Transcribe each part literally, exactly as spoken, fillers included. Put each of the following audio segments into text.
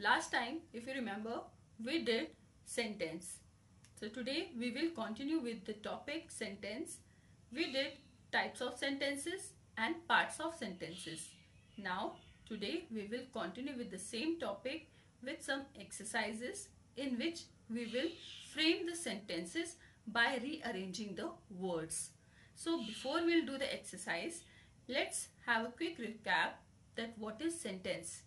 Last time, if you remember, we did sentence. So today we will continue with the topic sentence. We did types of sentences and parts of sentences. Now today we will continue with the same topic with some exercises in which we will frame the sentences by rearranging the words. So before we'll do the exercise, let's have a quick recap that what is sentence.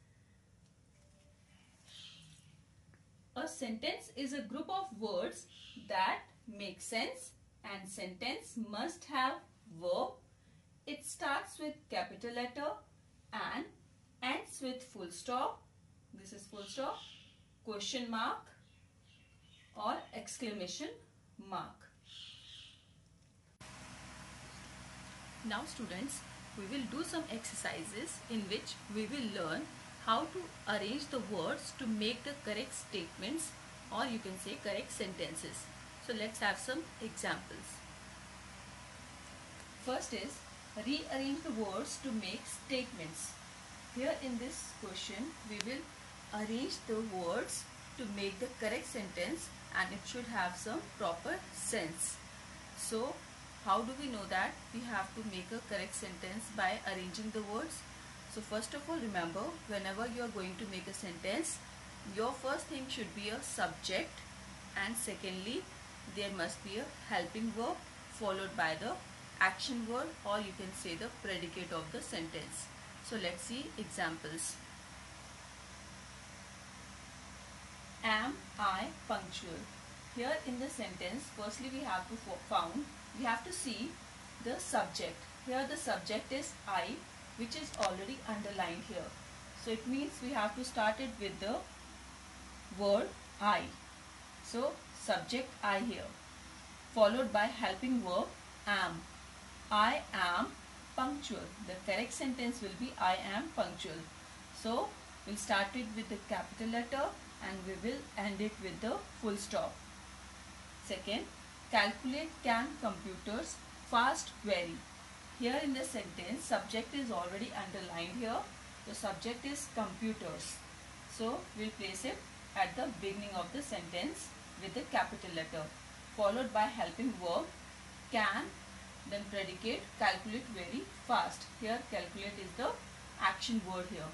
A sentence is a group of words that make sense, and sentence must have verb. It starts with capital letter and ends with full stop. This is full stop, question mark or exclamation mark. Now students, we will do some exercises in which we will learn how to arrange the words to make the correct statements, or you can say correct sentences. So let's have some examples. First is rearrange the words to make statements. Here in this question we will arrange the words to make the correct sentence, and it should have some proper sense. So how do we know that we have to make a correct sentence by arranging the words? So first of all, remember, whenever you are going to make a sentence, your first thing should be a subject, and secondly there must be a helping verb followed by the action word, or you can say the predicate of the sentence. So let's see examples. Am I punctual? Here in the sentence, firstly we have to found, we have to see the subject. Here the subject is I, which is already underlined here. So it means we have to start it with the word I. So subject I here, followed by helping verb am. I am punctual. The correct sentence will be I am punctual. So we'll start it with the capital letter and we will end it with the full stop. Second, calculate can computers fast vary. Here in the sentence, subject is already underlined here. The subject is computers. So we'll place it at the beginning of the sentence with the capital letter, followed by helping verb can, then predicate calculate very fast. Here calculate is the action word here.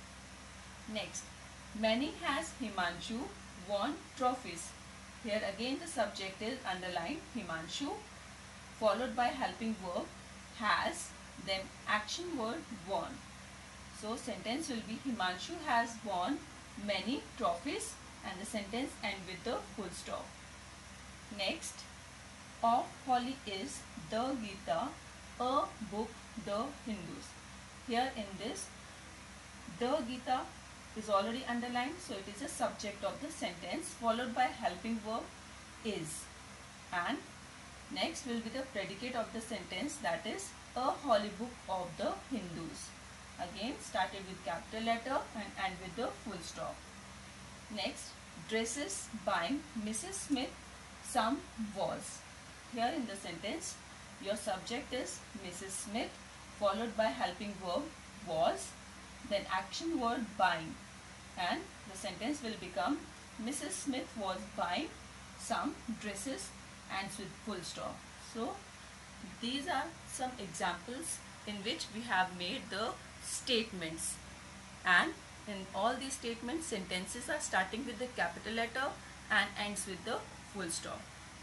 Next, many has Himanshu won trophies. Here again the subject is underlined Himanshu, followed by helping verb has, then action word won. So sentence will be Himanshu has won many trophies, and the sentence end with the full stop. Next, of Holly is the Gita, a book the Hindus. Here in this, the Gita is already underlined, so it is a subject of the sentence, followed by helping verb is, and next will be the predicate of the sentence, that is a holy book of the Hindus. Again started with capital letter and end with the full stop. Next, dresses buying Missus Smith some walls. Here in the sentence, your subject is Missus Smith, followed by helping verb was, then action word buying, and the sentence will become Missus Smith was buying some dresses, ends with full stop. So these are some examples in which we have made the statements, and in all these statements sentences are starting with the capital letter and ends with the full stop.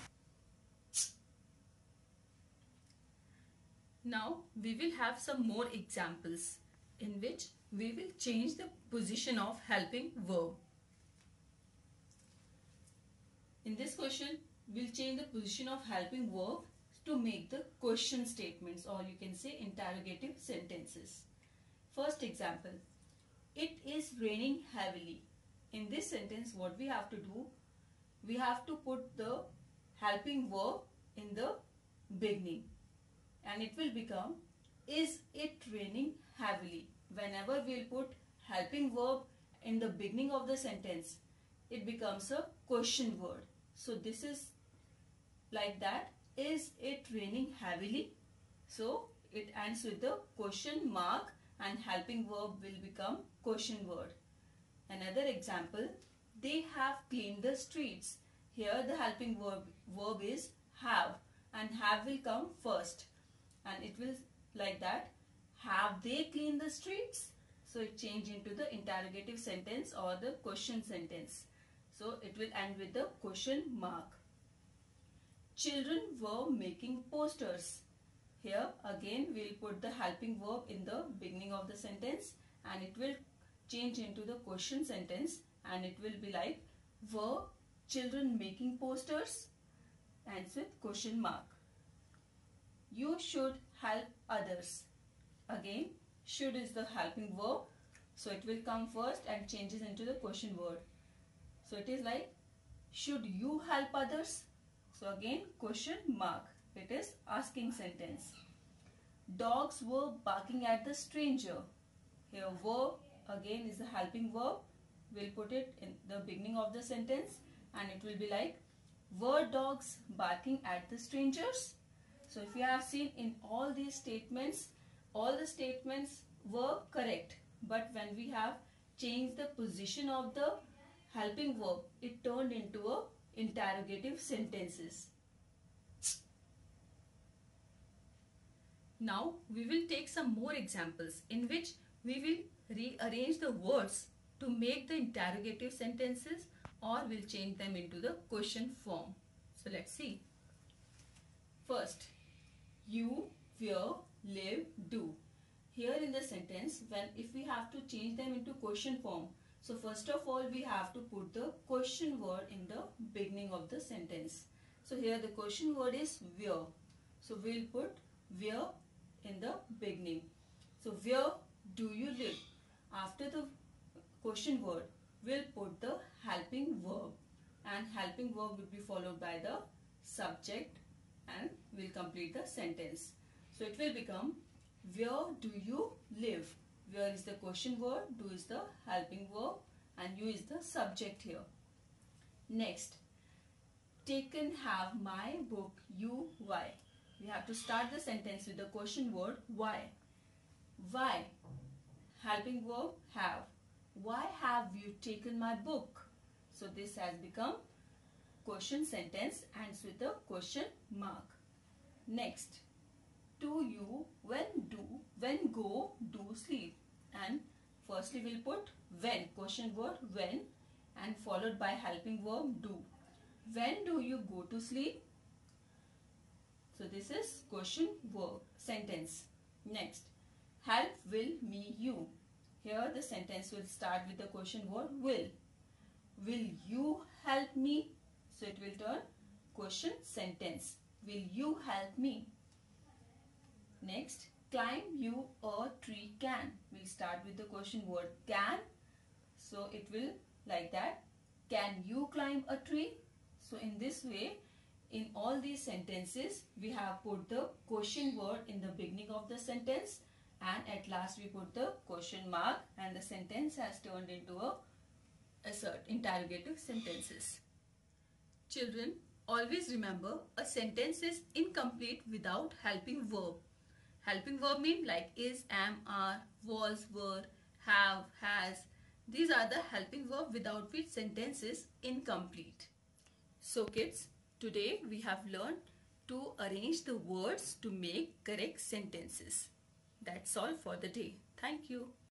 Now we will have some more examples in which we will change the position of helping verb. In this question, we'll change the position of helping verb to make the question statements, or you can say interrogative sentences. First example, it is raining heavily. In this sentence, what we have to do, we have to put the helping verb in the beginning, and it will become is it raining heavily. Whenever we'll put helping verb in the beginning of the sentence, it becomes a question word. So this is like that, is it raining heavily? So it ends with the question mark and helping verb will become question word. Another example, they have cleaned the streets. Here the helping verb, verb is have, and have will come first, and it will like that. Have they cleaned the streets? So it change into the interrogative sentence or the question sentence. So it will end with the question mark. Children were making posters. Here again we will put the helping verb in the beginning of the sentence, and it will change into the question sentence, and it will be like, were children making posters? Ends with question mark. You should help others. Again, should is the helping verb, so it will come first and changes into the question word. So it is like, should you help others? So again, question mark. It is asking sentence. Dogs were barking at the stranger. Here were again is the helping verb. We'll put it in the beginning of the sentence, and it will be like, were dogs barking at the strangers? So if you have seen in all these statements, all the statements were correct, but when we have changed the position of the helping verb, it turned into a interrogative sentences. Now we will take some more examples in which we will rearrange the words to make the interrogative sentences, or we'll change them into the question form. So let's see. First, you, where, live, do. Here in the sentence, when if we have to change them into question form, so first of all we have to put the question word in the beginning of the sentence. So here the question word is where. So we'll put where in the beginning. So where do you live? After the question word, we'll put the helping verb, and helping verb will be followed by the subject, and we'll complete the sentence. So it will become, where do you live? Where is the question word, do is the helping verb, and you is the subject here. Next, taken have my book, you, why. We have to start the sentence with the question word why. Why? Helping verb have. Why have you taken my book? So this has become question sentence, ends with a question mark. Next, to you, when do, when go, do sleep. And firstly we'll put when, question word when, and followed by helping verb do. When do you go to sleep? So this is question verb sentence. Next, help will me you. Here the sentence will start with the question word will. Will you help me? So it will turn question sentence. Will you help me? Next, climb you a tree can. We'll start with the question word can. So it will like that. Can you climb a tree? So in this way, in all these sentences, we have put the question word in the beginning of the sentence, and at last we put the question mark, and the sentence has turned into a assert interrogative sentences. Children, always remember, a sentence is incomplete without helping verb. Helping verb mean like is, am, are, was, were, have, has. These are the helping verb without which sentence is incomplete. So kids, today we have learned to arrange the words to make correct sentences. That's all for the day. Thank you.